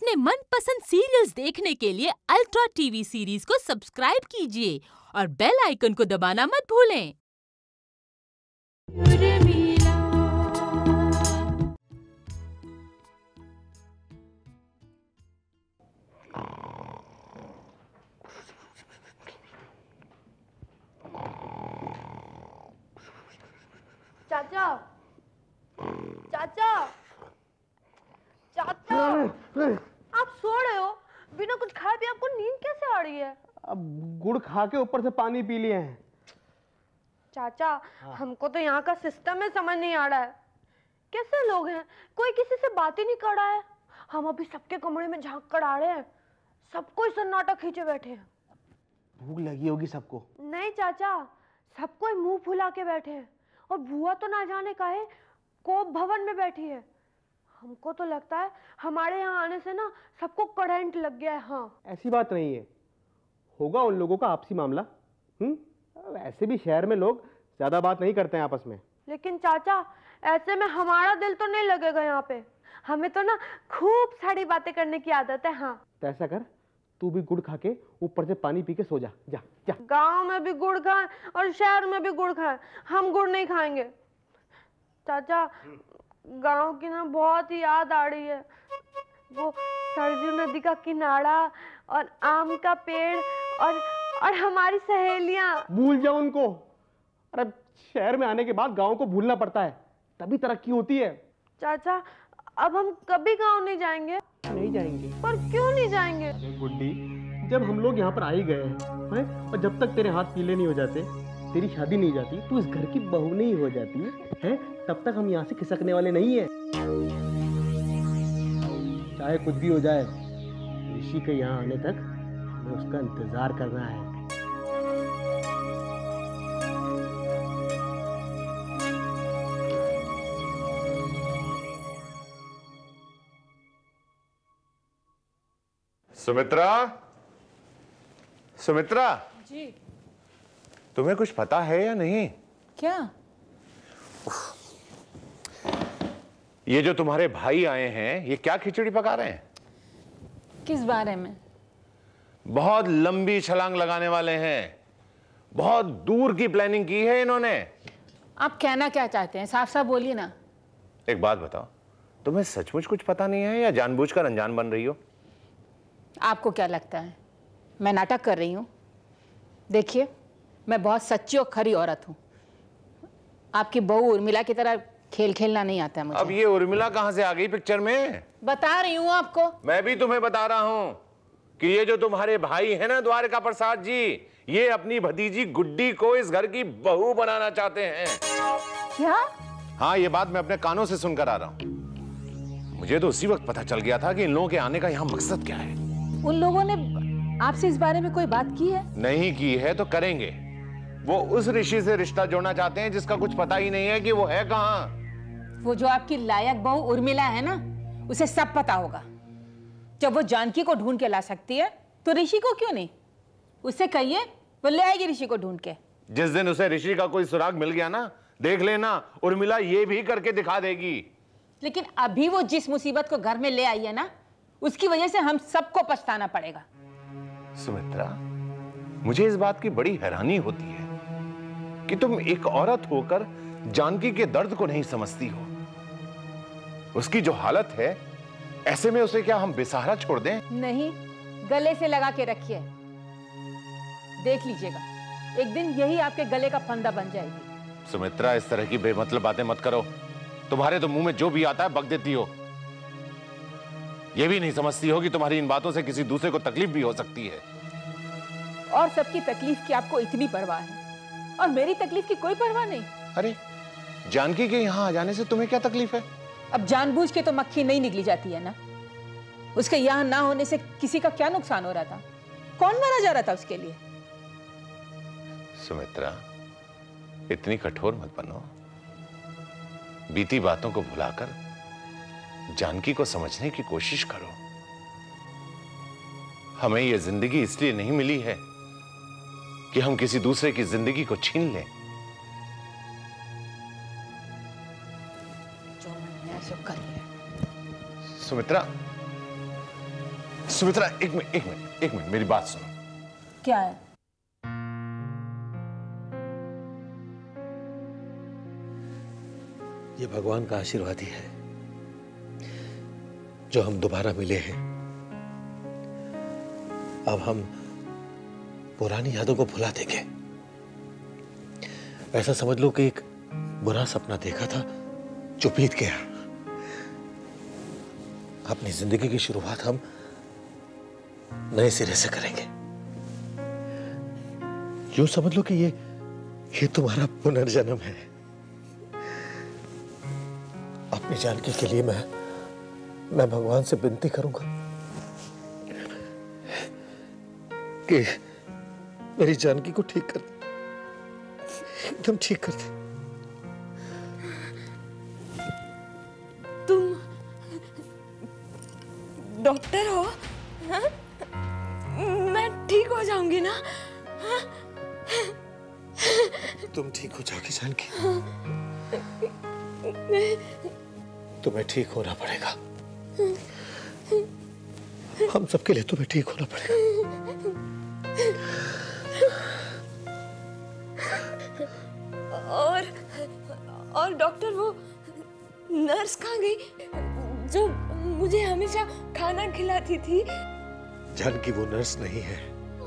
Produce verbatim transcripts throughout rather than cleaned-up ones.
अपने मनपसंद सीरियल्स देखने के लिए अल्ट्रा टीवी सीरीज को सब्सक्राइब कीजिए और बेल आइकन को दबाना मत भूलें। चाचा, चाचा, चाचा, आप सो रहे हो? बिना कुछ खाए भी आपको नींद कैसे आ रही है? अब गुड़ खा के ऊपर से पानी पी लिए हैं। चाचा, हाँ। हमको तो यहाँ का सिस्टम ही समझ नहीं आ रहा है। कैसे लोग हैं, कोई किसी से बात ही नहीं कर रहा है। हम अभी सबके कमरे में झांक कर आ रहे हैं, सब कोई सन्नाटा खींचे बैठे हैं। भूख लगी होगी सबको। नहीं चाचा, सब कोई मुंह फुला के बैठे हैं और बुआ तो ना जाने काहे कोप भवन में बैठी है। हमको तो लगता है हमारे यहाँ आने से ना सबको करंट लग गया है। हाँ, ऐसी बात नहीं है, होगा उन लोगों का आपसी मामला। हम्म ऐसे भी शहर में लोग ज्यादा बात नहीं करते हैं आपस में। लेकिन चाचा, ऐसे में हमारा दिल तो नहीं लगेगा यहाँ पे। हमें तो ना खूब सारी बातें करने की आदत है। हाँ, तो ऐसा कर, तू भी गुड़ खा के ऊपर से पानी पी के सो जा। जा जा। गांव में भी गुड़ खाए और शहर में भी गुड़ खाए, हम गुड़ नहीं खाएंगे। चाचा, गांव की ना बहुत ही याद आ रही है। वो सरजू नदी का किनारा और आम का पेड़ और और हमारी सहेलियां। भूल जाओ उनको। अरे शहर में आने के बाद गांव को भूलना पड़ता है, तभी तरक्की होती है। चाचा, अब हम कभी गांव नहीं जाएंगे। नहीं जाएंगे? पर क्यों नहीं जाएंगे? अरे गुड्डी, जब हम लोग यहाँ पर आ ही गए हैं और जब तक तेरे हाथ पीले नहीं हो जाते, तेरी शादी नहीं जाती, तू इस घर की बहू नहीं हो जाती है, तब तक हम यहाँ से खिसकने वाले नहीं है। चाहे कुछ भी हो जाए, ऋषि के यहाँ आने तक हमें उसका इंतजार करना है। सुमित्रा, सुमित्रा जी, तुम्हें कुछ पता है या नहीं? क्या? ये जो तुम्हारे भाई आए हैं, ये क्या खिचड़ी पका रहे हैं? किस बारे में? बहुत लंबी छलांग लगाने वाले हैं, बहुत दूर की प्लानिंग की है इन्होंने। आप कहना क्या चाहते हैं, साफ साफ बोलिए ना। एक बात बताओ, तुम्हें सचमुच कुछ पता नहीं है या जानबूझकर अनजान बन रही हो? आपको क्या लगता है मैं नाटक कर रही हूं? देखिए, मैं बहुत सच्ची और खरी औरत हूं। आपकी बहू उर्मिला की तरह खेल खेलना नहीं आता मुझे। अब ये उर्मिला कहां से आ गई पिक्चर में? बता रही हूं आपको। मैं भी तुम्हें बता रहा हूं कि ये जो तुम्हारे भाई है ना द्वारका प्रसाद जी, ये अपनी भतीजी गुड्डी को इस घर की बहू बनाना चाहते हैं। क्या? हाँ, ये बात मैं अपने कानों से सुनकर आ रहा हूं। मुझे तो उसी वक्त पता चल गया था कि इन लोगों के आने का यहाँ मकसद क्या है। उन लोगों ने आपसे इस बारे में कोई बात की है? नहीं की है तो करेंगे। वो उस ऋषि से रिश्ता जोड़ना चाहते हैं जिसका कुछ पता ही नहीं है कि वो है कहाँ। वो जो आपकी लायक बहू उर्मिला है ना, उसे सब पता होगा। जब वो जानकी को ढूंढ के ला सकती है तो ऋषि को क्यों नहीं? उससे कहिए वो ले आएगी ऋषि को ढूंढ के। जिस दिन उसे ऋषि का कोई सुराग मिल गया ना, देख लेना उर्मिला ये भी करके दिखा देगी। लेकिन अभी वो जिस मुसीबत को घर में ले आई है ना, उसकी वजह से हम सबको पछताना पड़ेगा। सुमित्रा, मुझे इस बात की बड़ी हैरानी होती है कि तुम एक औरत होकर जानकी के दर्द को नहीं समझती हो। उसकी जो हालत है, ऐसे में उसे क्या हम बेसहारा छोड़ दें? नहीं, गले से लगा के रखिए। देख लीजिएगा, एक दिन यही आपके गले का फंदा बन जाएगी। सुमित्रा, इस तरह की बेमतलब बातें मत करो। तुम्हारे तो मुंह में जो भी आता है बक देती हो। यह भी नहीं समझती हो कि तुम्हारी इन बातों से किसी दूसरे को तकलीफ भी हो सकती है। और सबकी तकलीफ की आपको इतनी परवाह है और मेरी तकलीफ की कोई परवाह नहीं। अरे, जानकी के यहाँ आ जाने से तुम्हें क्या तकलीफ है? अब जानबूझ के तो मक्खी नहीं निकली जाती है ना। उसके यहाँ ना होने से किसी का क्या नुकसान हो रहा था? कौन मारा जा रहा था उसके लिए? सुमित्रा, इतनी कठोर मत बनो। बीती बातों को भुलाकर जानकी को समझने की कोशिश करो। हमें यह जिंदगी इसलिए नहीं मिली है कि हम किसी दूसरे की जिंदगी को छीन लें। जो मन है सो करिए। सुमित्रा, सुमित्रा, एक मिनट एक मिनट एक मिनट मेरी बात सुनो। क्या है? ये भगवान का आशीर्वाद ही है जो हम दोबारा मिले हैं। अब हम पुरानी यादों को भुला देंगे। ऐसा समझ लो कि एक बुरा सपना देखा था जो बीत गया। अपनी जिंदगी की शुरुआत हम नए सिरे से करेंगे। यूं समझ लो कि ये ये तुम्हारा पुनर्जन्म है। अपनी जानकी के लिए मैं मैं भगवान से विनती करूंगा कि मेरी जानकी को ठीक कर दे, एकदम ठीक कर दे। तुम डॉक्टर हो? हाँ? मैं ठीक हो जाऊंगी ना? हाँ? तुम ठीक हो जाओगी जानकी। तुम्हें ठीक होना पड़ेगा। हम सबके लिए तुम्हें ठीक होना पड़ेगा। और और डॉक्टर, वो नर्स कहाँ गई जो मुझे हमेशा खाना खिलाती थी? जानकी वो नर्स नहीं है,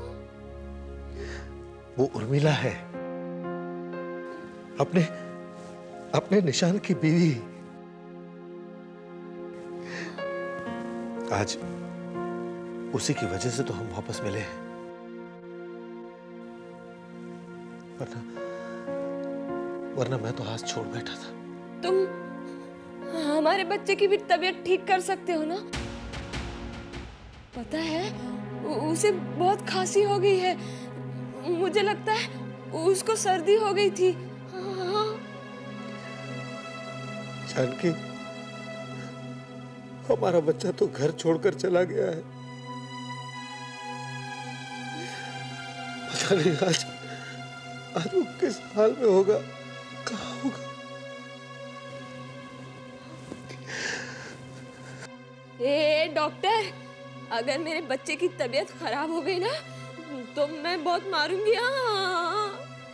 वो उर्मिला है, अपने अपने निशान की बीवी। आज उसी की वजह से तो हम वापस मिले हैं, वरना वरना मैं तो आज छोड़ बैठा था। तुम हमारे बच्चे की भी तबीयत ठीक कर सकते हो ना? पता है उ- उसे बहुत खांसी हो गई है। मुझे लगता है उसको सर्दी हो गई थी। हाँ। जानकी, हमारा बच्चा तो घर छोड़कर चला गया है। पता नहीं आज आज वो किस हाल में होगा, कहाँ होगा। ए डॉक्टर, अगर मेरे बच्चे की तबीयत खराब हो गई ना तो मैं बहुत मारूंगी। हाँ।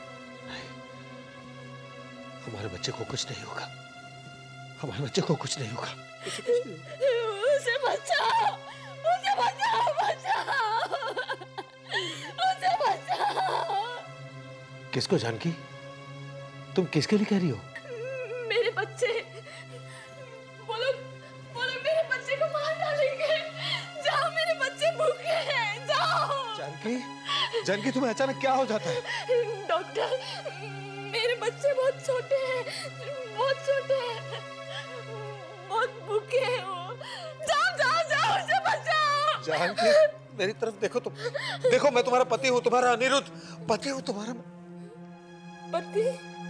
हमारे बच्चे को कुछ नहीं होगा, हमारे बच्चे को कुछ नहीं होगा। उसे बचाओ, उसे बचाओ, बचाओ, उसे बचाओ। किसको जानकी? तुम किसके लिए कह रही हो? मेरे बच्चे, वो लोग वो लोग मेरे बच्चे को मार डालेंगे। जाओ, मेरे बच्चे भूखे हैं, जाओ। जानकी, जानकी तुम्हें अचानक क्या हो जाता है? डॉक्टर, मेरे बच्चे बहुत छोटे हैं, बहुत छोटे हैं, बहुत भूखे हैं वो। जाओ जाओ जाओ, उसे बचाओ। जानकी, मेरी तरफ देखो तुम। देखो, मैं तुम्हारा पति हूँ, तुम्हारा अनिरुद्ध पति हूँ तुम्हारा। पति?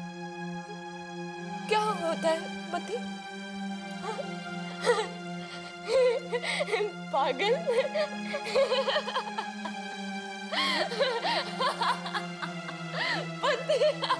क्या होता है पति? पागल। पति।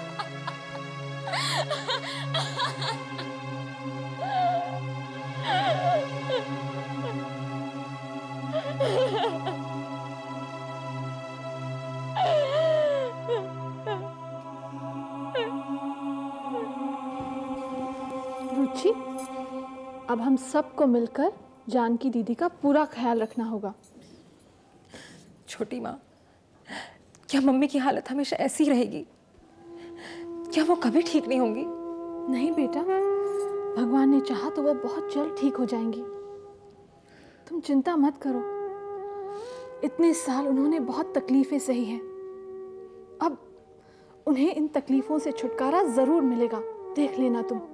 रुचि, अब हम सबको मिलकर जानकी दीदी का पूरा ख्याल रखना होगा। छोटी माँ, क्या मम्मी की हालत हमेशा ऐसी रहेगी? क्या वो कभी ठीक नहीं होंगी? नहीं बेटा, भगवान ने चाहा तो वो बहुत जल्द ठीक हो जाएंगी। तुम चिंता मत करो। इतने साल उन्होंने बहुत तकलीफें सही हैं। अब उन्हें इन तकलीफों से छुटकारा जरूर मिलेगा, देख लेना तुम।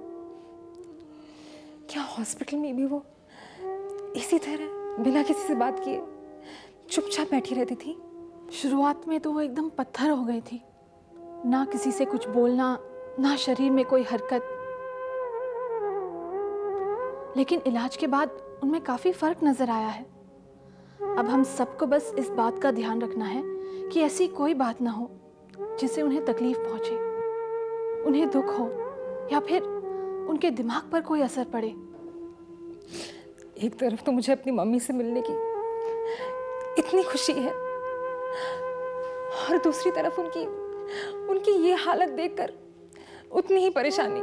क्या हॉस्पिटल में भी वो इसी तरह बिना किसी से बात किए चुपचाप बैठी रहती थी? शुरुआत में तो वो एकदम पत्थर हो गई थी, ना किसी से कुछ बोलना, ना शरीर में कोई हरकत। लेकिन इलाज के बाद उनमें काफी फर्क नजर आया है। अब हम सबको बस इस बात का ध्यान रखना है कि ऐसी कोई बात ना हो जिससे उन्हें तकलीफ पहुंचे, उन्हें दुख हो या फिर उनके दिमाग पर कोई असर पड़े। एक तरफ तो मुझे अपनी मम्मी से मिलने की इतनी खुशी है और दूसरी तरफ उनकी उनकी ये हालत देखकर उतनी ही परेशानी।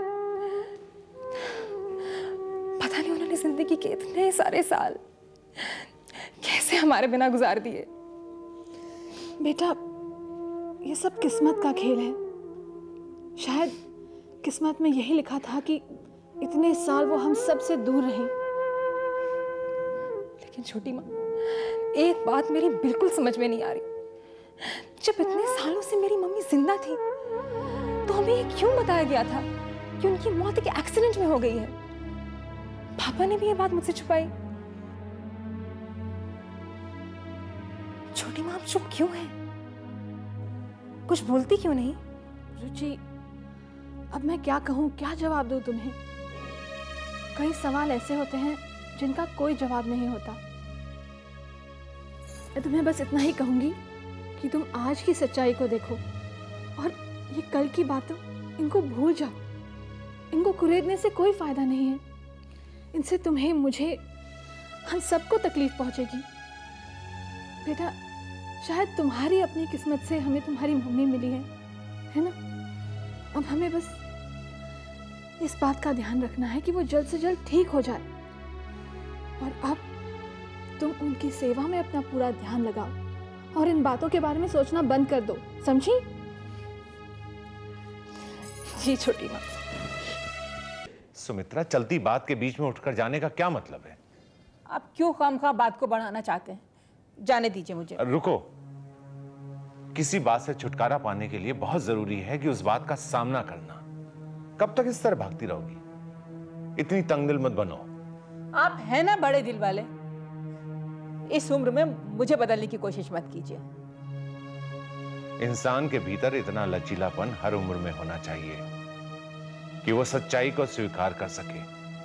पता नहीं उन्होंने जिंदगी के इतने सारे साल कैसे हमारे बिना गुजार दिए। बेटा, ये सब किस्मत का खेल है। शायद किस्मत में यही लिखा था कि इतने साल वो हम सब से दूर रहें। लेकिन छोटी माँ, एक बात मेरी बिल्कुल समझ में नहीं आ रही। जब इतने सालों से मेरी मम्मी जिंदा थी तो हमें ये क्यों बताया गया था कि उनकी मौत एक एक्सीडेंट में हो गई है? पापा ने भी ये बात मुझसे छुपाई। छोटी माँ, आप चुप क्यों हैं? कुछ बोलती क्यों नहीं? रुचि, अब मैं क्या कहूँ, क्या जवाब दूँ तुम्हें? कई सवाल ऐसे होते हैं जिनका कोई जवाब नहीं होता। मैं तुम्हें बस इतना ही कहूंगी कि तुम आज की सच्चाई को देखो और ये कल की बातों, इनको भूल जाओ। इनको कुरेदने से कोई फायदा नहीं है। इनसे तुम्हें, मुझे, हम सबको तकलीफ पहुंचेगी। बेटा, शायद तुम्हारी अपनी किस्मत से हमें तुम्हारी मम्मी मिली है, है ना? अब हमें बस इस बात का ध्यान रखना है कि वो जल्द से जल्द ठीक हो जाए। और अब तुम उनकी सेवा में अपना पूरा ध्यान लगाओ और इन बातों के बारे में सोचना बंद कर दो, समझी? जी छोटी माँ। सुमित्रा, चलती बात के बीच में उठकर जाने का क्या मतलब है? आप क्यों खामखा बात को बढ़ाना चाहते हैं? जाने दीजिए मुझे। रुको। किसी बात से छुटकारा पाने के लिए बहुत जरूरी है कि उस बात का सामना करना। कब तक इस तरह भागती रहोगी? इतनी तंगदिल मत बनो। आप हैं ना बड़े दिल वाले। इस उम्र में मुझे बदलने की कोशिश मत कीजिए। इंसान के भीतर इतना लचीलापन हर उम्र में होना चाहिए कि वो सच्चाई को स्वीकार कर सके।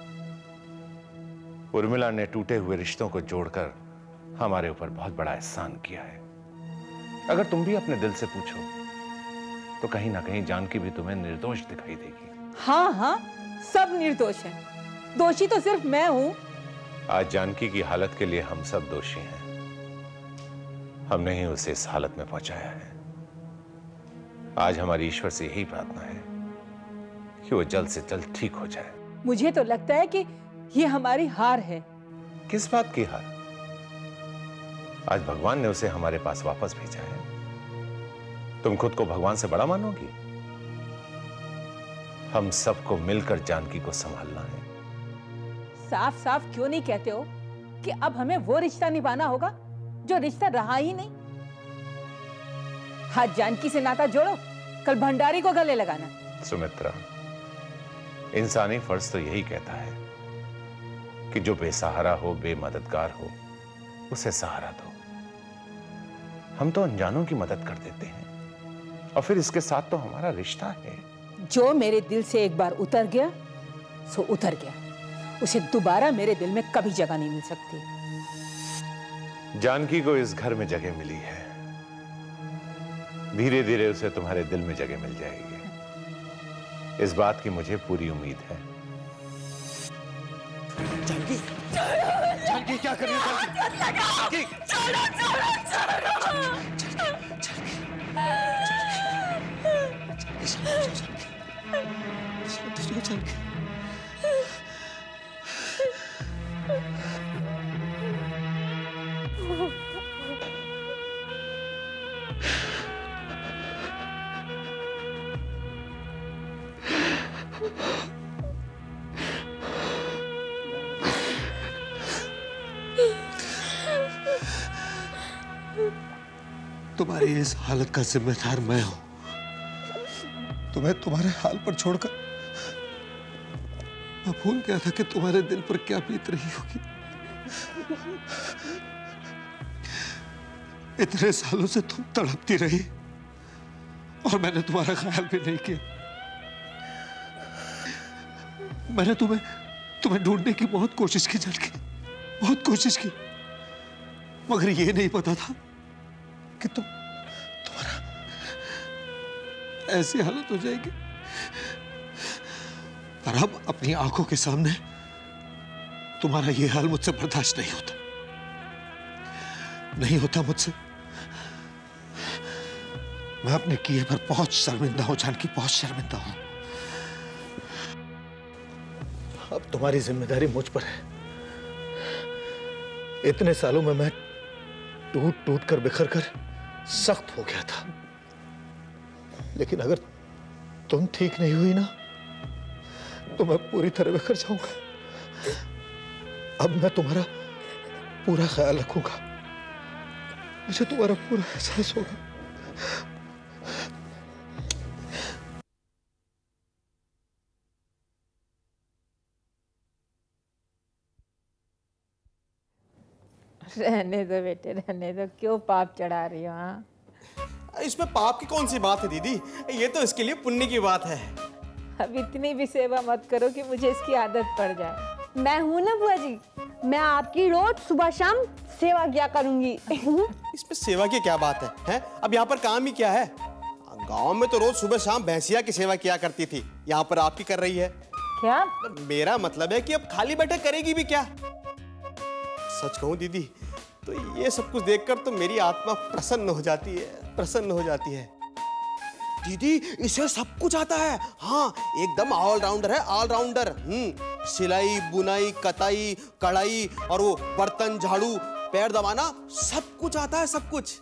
उर्मिला ने टूटे हुए रिश्तों को जोड़कर हमारे ऊपर बहुत बड़ा एहसान किया है। अगर तुम भी अपने दिल से पूछो तो कहीं ना कहीं जानकी भी तुम्हें निर्दोष दिखाई देगी। हाँ हाँ, सब निर्दोष हैं। दोषी तो सिर्फ मैं हूं। आज जानकी की हालत के लिए हम सब दोषी हैं। हमने ही उसे इस हालत में पहुंचाया है। आज हमारी ईश्वर से यही प्रार्थना है कि वो जल्द से जल्द ठीक हो जाए। मुझे तो लगता है कि ये हमारी हार है। किस बात की हार? आज भगवान ने उसे हमारे पास वापस भेजा है। तुम खुद को भगवान से बड़ा मानोगी? हम सबको मिलकर जानकी को संभालना है। साफ साफ क्यों नहीं कहते हो कि अब हमें वो रिश्ता निभाना होगा जो रिश्ता रहा ही नहीं? आज जानकी से नाता जोड़ो, कल भंडारी को गले लगाना। सुमित्रा, इंसानी फर्ज तो यही कहता है कि जो बेसहारा हो, बेमददगार हो, उसे सहारा दो। हम तो अनजानों की मदद कर देते हैं और फिर इसके साथ तो हमारा रिश्ता है। जो मेरे दिल से एक बार उतर गया सो उतर गया। उसे दोबारा मेरे दिल में कभी जगह नहीं मिल सकती। जानकी को इस घर में जगह मिली है। धीरे धीरे उसे तुम्हारे दिल में जगह मिल जाएगी। इस बात की मुझे पूरी उम्मीद है। जानकी, जानकी क्या कर रही है? जानकी, छोड़ो, छोड़ो, छोड़ो। जानकी, तुम्हारी इस हालत का जिम्मेदार मैं हूं। तुम्हें तुम्हारे हाल पर छोड़कर मैं भूल गया था कि तुम्हारे दिल पर क्या बीत रही होगी। इतने सालों से तुम तड़पती रही और मैंने तुम्हारा ख्याल भी नहीं किया। मैंने तुम्हें तुम्हें ढूंढने की बहुत कोशिश की जानकी, बहुत कोशिश की, मगर ये नहीं पता था कि तुम तुम्हारा ऐसी हालत हो जाएगी। पर अब अपनी आंखों के सामने तुम्हारा ये हाल मुझसे बर्दाश्त नहीं होता। नहीं होता मुझसे। मैं अपने किए पर बहुत शर्मिंदा हूं जानकी, बहुत शर्मिंदा हूं। अब तुम्हारी जिम्मेदारी मुझ पर है। इतने सालों में मैं टूट टूट कर बिखर कर सख्त हो गया था, लेकिन अगर तुम ठीक नहीं हुई ना तो मैं पूरी तरह बिखर जाऊंगा। अब मैं तुम्हारा पूरा ख्याल रखूंगा, मुझे तुम्हारा पूरा एहसास होगा। रहने दो बेटे, रहने दो, क्यों पाप चढ़ा रही हो? हाँ, इसमें पाप की कौन सी बात है दीदी, ये तो इसके लिए पुण्य की बात है। अब इतनी भी सेवा मत करो कि मुझे इसकी आदत पड़ जाए। मैं हूं ना बुआ जी, मैं आपकी रोज सुबह शाम सेवा किया करूंगी। इसमें सेवा की क्या बात है, हैं? अब यहाँ पर काम ही क्या है? गांव में तो रोज सुबह शाम भैंसिया की सेवा किया करती थी, यहाँ पर आपकी कर रही है। क्या? मेरा मतलब है कि अब खाली बैठे करेगी भी क्या? सच कहूं दीदी, तो ये सब कुछ देखकर तो मेरी आत्मा प्रसन्न हो जाती है, प्रसन्न हो जाती है। दीदी इसे सब कुछ आता है, हाँ एकदम ऑलराउंडर है, ऑलराउंडर। हम्म, सिलाई, बुनाई, कताई, कढ़ाई और वो बर्तन झाड़ू, पैर दबाना, सब कुछ आता है, सब कुछ।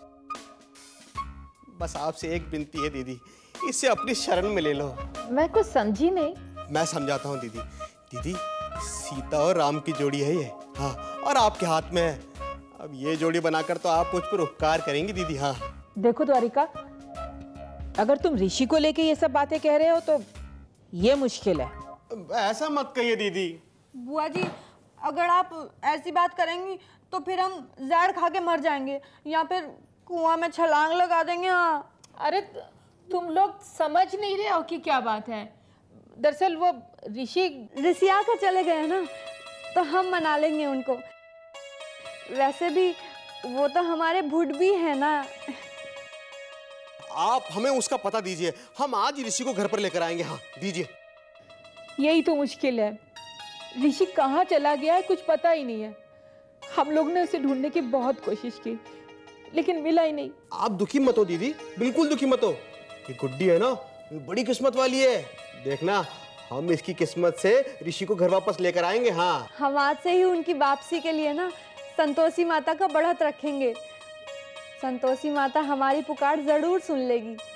बस आपसे एक विनती है दीदी, इसे अपनी शरण में ले लो। मैं कुछ समझी नहीं। मैं समझाता हूँ दीदी। दीदी सीता और राम की जोड़ी है ये, हाँ, और आपके हाथ में है। अब ये जोड़ी बनाकर तो आप मुझ पर उपकार करेंगी दीदी। हाँ देखो द्वारिका, अगर तुम ऋषि को लेके ये सब बातें कह रहे हो तो ये मुश्किल है। ऐसा मत कहिए दीदी। बुआ जी, अगर आप ऐसी बात करेंगी तो फिर हम जहर खा के मर जाएंगे या फिर कुआं में छलांग लगा देंगे। हाँ। अरे तुम लोग समझ नहीं रहे हो कि क्या बात है। दरअसल वो ऋषि ऋषि आकर चले गए हैं ना, तो हम मना लेंगे उनको। वैसे भी वो तो हमारे भुट भी है ना। आप हमें उसका पता दीजिए, हम आज ही ऋषि को घर पर लेकर आएंगे। हाँ दीजिए। यही तो मुश्किल है, ऋषि कहाँ चला गया है कुछ पता ही नहीं है। हम लोग ने उसे ढूंढने की बहुत कोशिश की लेकिन मिला ही नहीं। आप दुखी मत हो दीदी, बिल्कुल दुखी मत हो। ये गुड्डी है ना, बड़ी किस्मत वाली है। देखना, हम इसकी किस्मत से ऋषि को घर वापस लेकर आएंगे। हाँ, हम आज से ही उनकी वापसी के लिए ना संतोषी माता का बढ़त रखेंगे। संतोषी माता हमारी पुकार जरूर सुन लेगी।